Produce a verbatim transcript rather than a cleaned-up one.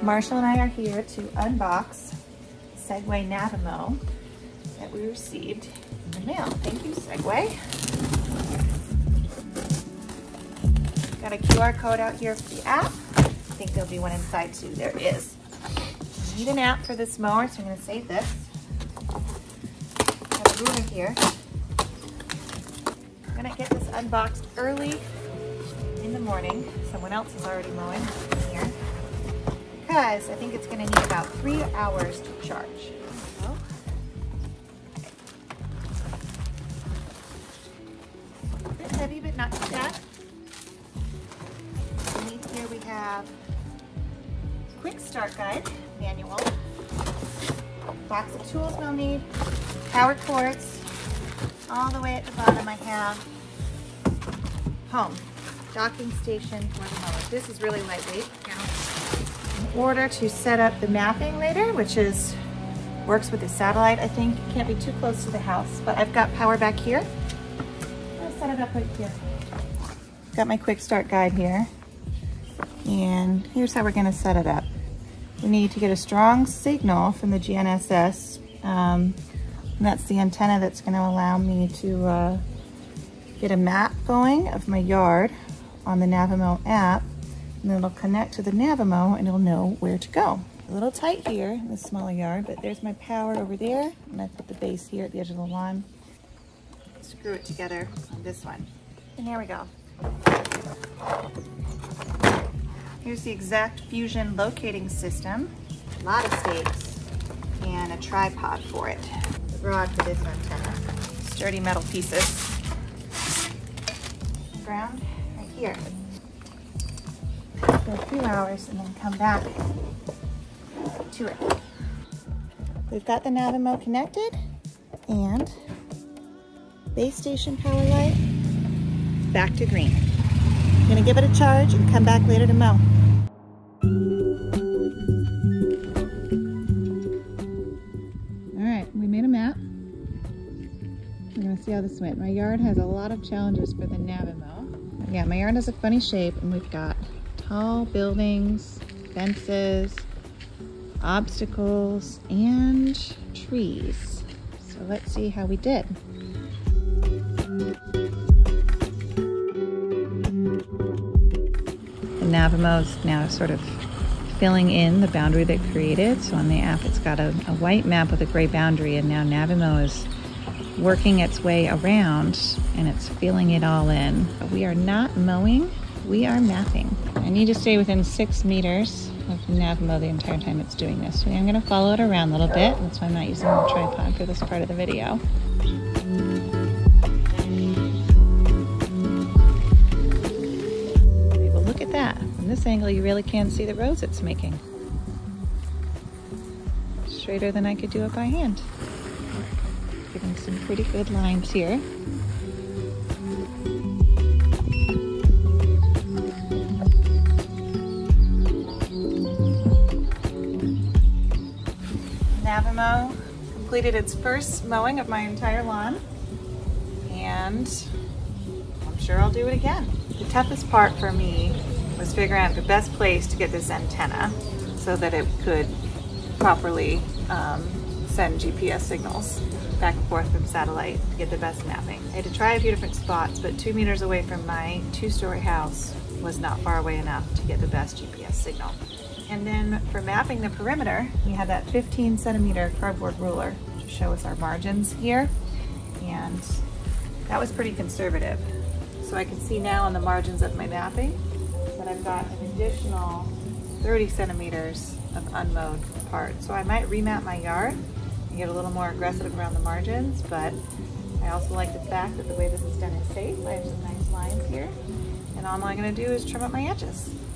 Marshall and I are here to unbox Segway Navimo that we received in the mail. Thank you, Segway. Got a Q R code out here for the app. I think there'll be one inside too. There is. I need an app for this mower, so I'm going to save this. Got a ruler here. I'm going to get this unboxed early in the morning. Someone else is already mowing here. Because I think it's going to need about three hours to charge. So, a bit heavy, but not too bad. Here we have quick start guide manual, box of tools we'll need, power cords. All the way at the bottom I have home, docking station for the mower. This is really lightweight. In order to set up the mapping later, which is works with the satellite, I think. Can't be too close to the house, but I've got power back here. I'll set it up right here. Got my quick start guide here. And here's how we're going to set it up. We need to get a strong signal from the G N S S. Um, and that's the antenna that's going to allow me to uh, get a map going of my yard on the Navimo app. And then it'll connect to the Navimo and it'll know where to go. A little tight here in the smaller yard, but there's my power over there. And I put the base here at the edge of the lawn. Screw it together on this one. And here we go. Here's the Exact Fusion locating system. A lot of stakes and a tripod for it. The rod for this antenna. Sturdy metal pieces. Ground right here. For a few hours and then come back to it. We've got the Navimo connected and base station power light back to green. I'm gonna give it a charge and come back later to mow. All right, we made a map. We're gonna see how this went. My yard has a lot of challenges for the Navimo. Yeah, my yard has a funny shape and we've got tall buildings, fences, obstacles, and trees. So let's see how we did. The Navimo's now sort of filling in the boundary they created. So on the app, it's got a, a white map with a gray boundary, and now Navimo is working its way around and it's filling it all in. But we are not mowing, we are mapping. I need to stay within six meters of Navimo the entire time it's doing this. So I'm gonna follow it around a little bit. That's why I'm not using the tripod for this part of the video. That. From this angle, you really can't see the rows it's making. Straighter than I could do it by hand. Getting some pretty good lines here. Navimo completed its first mowing of my entire lawn, and I'm sure I'll do it again. The toughest part for me was figuring out the best place to get this antenna so that it could properly um, send G P S signals back and forth from satellite to get the best mapping. I had to try a few different spots, but two meters away from my two-story house was not far away enough to get the best G P S signal. And then for mapping the perimeter, we had that fifteen centimeter cardboard ruler to show us our margins here, and that was pretty conservative. So I can see now on the margins of my mapping that I've got an additional thirty centimeters of unmowed part. So I might remap my yard and get a little more aggressive around the margins, but I also like the fact that the way this is done is safe. I have some nice lines here, and all I'm gonna do is trim up my edges.